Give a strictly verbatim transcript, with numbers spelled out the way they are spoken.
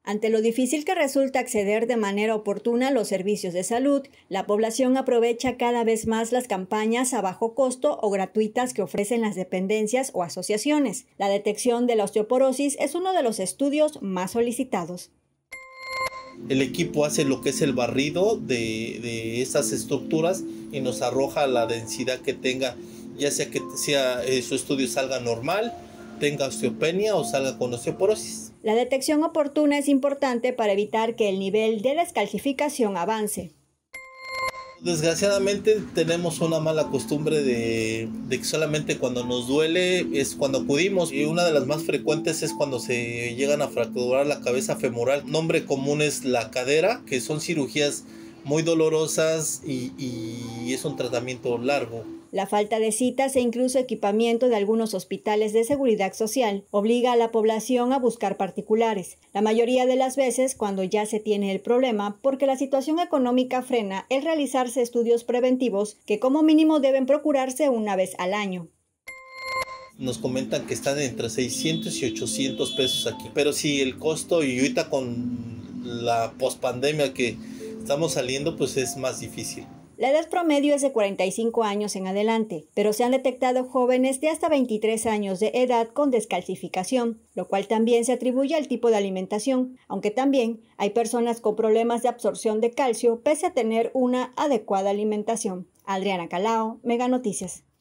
Ante lo difícil que resulta acceder de manera oportuna a los servicios de salud, la población aprovecha cada vez más las campañas a bajo costo o gratuitas que ofrecen las dependencias o asociaciones. La detección de la osteoporosis es uno de los estudios más solicitados. El equipo hace lo que es el barrido de, de estas estructuras y nos arroja la densidad que tenga, ya sea que sea, eh, su estudio salga normal, tenga osteopenia o salga con osteoporosis. La detección oportuna es importante para evitar que el nivel de descalcificación avance. Desgraciadamente tenemos una mala costumbre de, de que solamente cuando nos duele es cuando acudimos, y una de las más frecuentes es cuando se llegan a fracturar la cabeza femoral. Nombre común es la cadera, que son cirugías muy dolorosas y, y es un tratamiento largo. La falta de citas e incluso equipamiento de algunos hospitales de seguridad social obliga a la población a buscar particulares, la mayoría de las veces cuando ya se tiene el problema, porque la situación económica frena el realizarse estudios preventivos que como mínimo deben procurarse una vez al año. Nos comentan que están entre seiscientos y ochocientos pesos aquí, pero sí, el costo, y ahorita con la pospandemia que estamos saliendo, pues es más difícil. La edad promedio es de cuarenta y cinco años en adelante, pero se han detectado jóvenes de hasta veintitrés años de edad con descalcificación, lo cual también se atribuye al tipo de alimentación, aunque también hay personas con problemas de absorción de calcio pese a tener una adecuada alimentación. Adriana Calao, Mega Noticias.